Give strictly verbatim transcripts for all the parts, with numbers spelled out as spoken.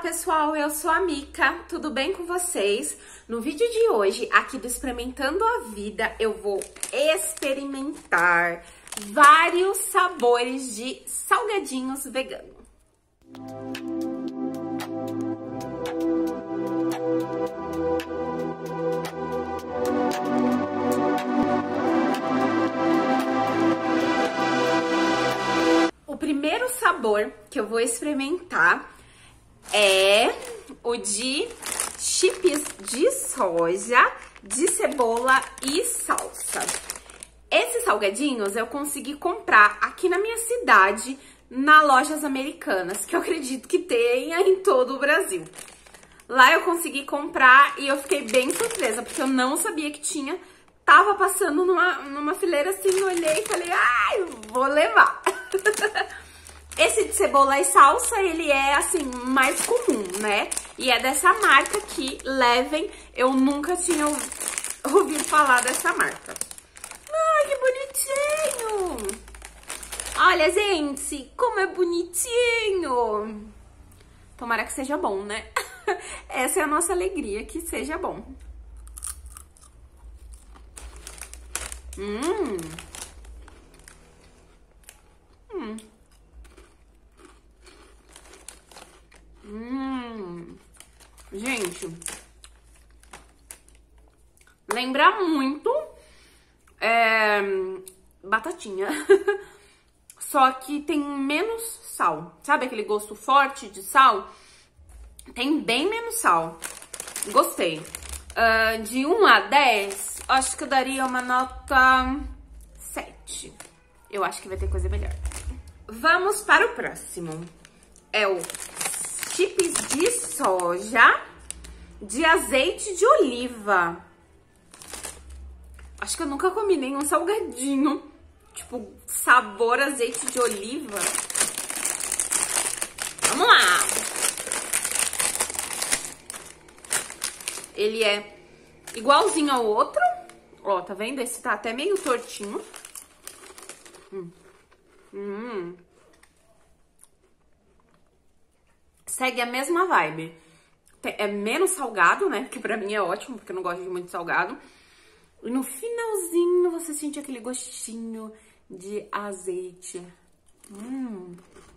pessoal, eu sou a Mica, tudo bem com vocês? No vídeo de hoje, aqui do Experimentando a Vida, eu vou experimentar vários sabores de salgadinhos veganos. O primeiro sabor que eu vou experimentar é o de chips de soja, de cebola e salsa. Esses salgadinhos eu consegui comprar aqui na minha cidade, na Lojas Americanas, que eu acredito que tenha em todo o Brasil. Lá eu consegui comprar e eu fiquei bem surpresa, porque eu não sabia que tinha. Tava passando numa, numa fileira assim, olhei e falei, ai, vou levar. Esse de cebola e salsa, ele é, assim, mais comum, né? E é dessa marca aqui, Leven. Eu nunca tinha ouvido falar dessa marca. Ai, que bonitinho! Olha, gente, como é bonitinho! Tomara que seja bom, né? Essa é a nossa alegria, que seja bom. Hum! Hum! Hum, gente, lembra muito é, batatinha, só que tem menos sal, sabe aquele gosto forte de sal? Tem bem menos sal, gostei. Uh, de um a dez, acho que eu daria uma nota sete, eu acho que vai ter coisa melhor. Vamos para o próximo, é o chips de soja de azeite de oliva. Acho que eu nunca comi nenhum salgadinho, tipo, sabor azeite de oliva. Vamos lá! Ele é igualzinho ao outro. Ó, tá vendo? Esse tá até meio tortinho. Hum. Hum. Segue a mesma vibe. É menos salgado, né? Que pra mim é ótimo, porque eu não gosto de muito salgado. E no finalzinho você sente aquele gostinho de azeite. Hum.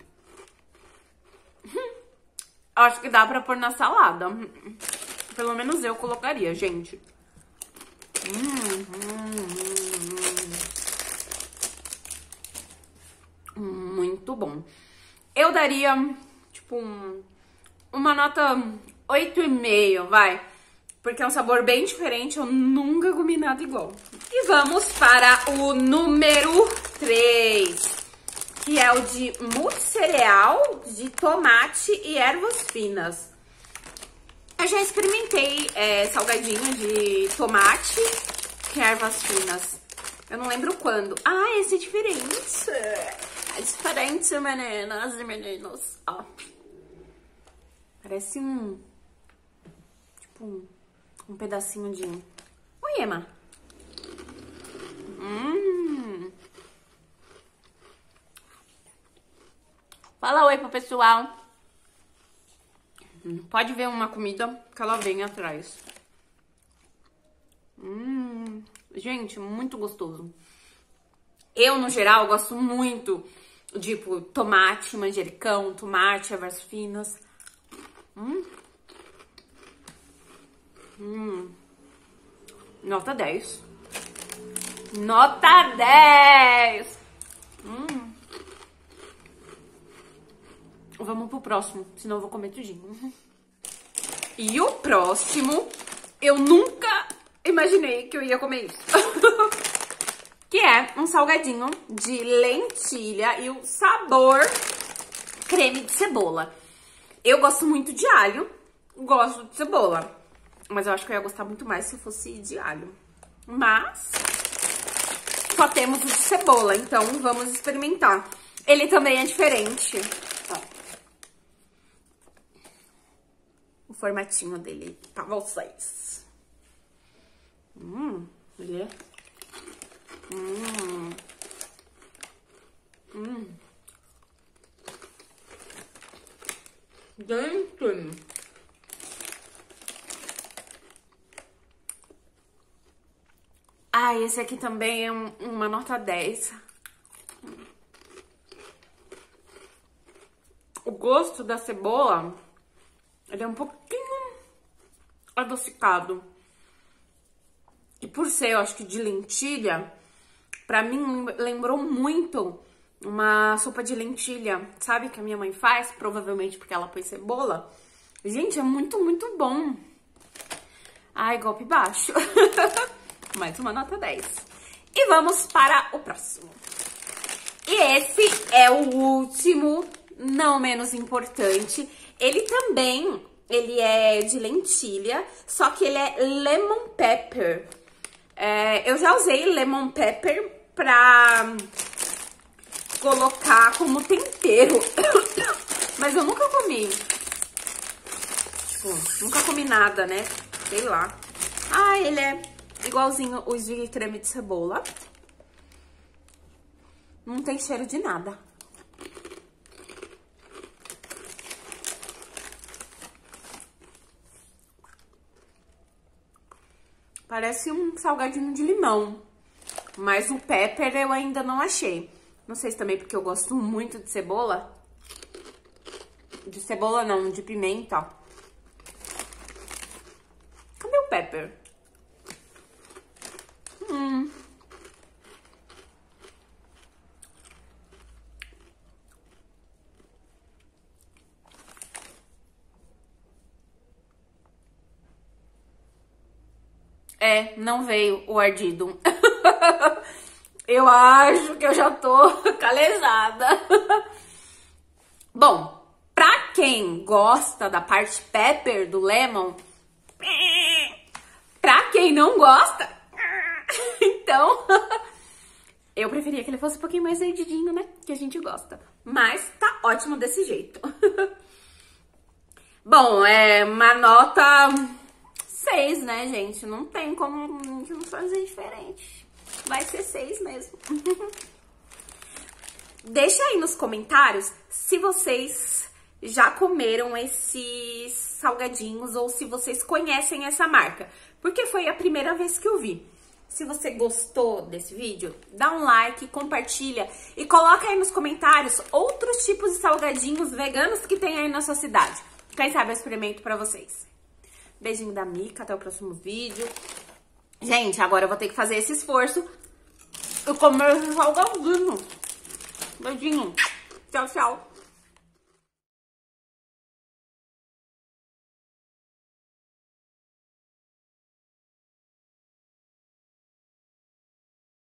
Acho que dá pra pôr na salada. Pelo menos eu colocaria, gente. Hum, hum, hum. Muito bom. Eu daria... tipo, um, uma nota oito e meio, vai. Porque é um sabor bem diferente, eu nunca comi nada igual. E vamos para o número três, que é o de multissereal, de tomate e ervas finas. Eu já experimentei é, salgadinho de tomate e ervas finas. Eu não lembro quando. Ah, esse é diferente. É diferente, meninas e meninos. Ó. Parece um... tipo, um, um pedacinho de... Oi, Emma. Hum. Fala oi pro pessoal. Pode ver uma comida que ela vem atrás. Hum. Gente, muito gostoso. Eu, no geral, gosto muito... tipo, tomate, manjericão, tomate, ervas finas. Hum. Hum. Nota dez. Nota dez! Hum. Vamos pro próximo, senão eu vou comer tudinho. E o próximo, eu nunca imaginei que eu ia comer isso. Que é um salgadinho de lentilha e o sabor creme de cebola. Eu gosto muito de alho, gosto de cebola, mas eu acho que eu ia gostar muito mais se fosse de alho. Mas só temos o de cebola, então vamos experimentar. Ele também é diferente. Ó. O formatinho dele pra vocês. Hum, ele é... Hum. Hum. Gente. Ah, esse aqui também é um, uma nota dez. O gosto da cebola, ele é um pouquinho adocicado. E por ser, eu acho que de lentilha, pra mim lembrou muito uma sopa de lentilha, sabe? Que a minha mãe faz, provavelmente porque ela põe cebola. Gente, é muito, muito bom. Ai, golpe baixo. Mais uma nota dez. E vamos para o próximo. E esse é o último, não menos importante. Ele também, ele é de lentilha, só que ele é lemon pepper. É, eu já usei lemon pepper pra colocar como tempero, mas eu nunca comi. Tipo, nunca comi nada, né? Sei lá. Ah, ele é igualzinho os de creme de cebola. Não tem cheiro de nada. Parece um salgadinho de limão. Mas o pepper eu ainda não achei. Não sei se também porque eu gosto muito de cebola. De cebola não, de pimenta. Cadê o pepper? Hum. É, não veio o ardido. Eu acho que eu já tô calejada. Bom, pra quem gosta da parte pepper do lemon, pra quem não gosta, então, eu preferia que ele fosse um pouquinho mais ardidinho, né? Que a gente gosta. Mas tá ótimo desse jeito. Bom, é uma nota seis, né, gente? Não tem como não fazer diferente. Vai ser seis mesmo. Deixa aí nos comentários se vocês já comeram esses salgadinhos ou se vocês conhecem essa marca. Porque foi a primeira vez que eu vi. Se você gostou desse vídeo, dá um like, compartilha e coloca aí nos comentários outros tipos de salgadinhos veganos que tem aí na sua cidade. Quem sabe eu experimento pra vocês. Beijinho da Mica, até o próximo vídeo. Gente, agora eu vou ter que fazer esse esforço e comer esse salgadinho. Beijinho. Tchau, tchau.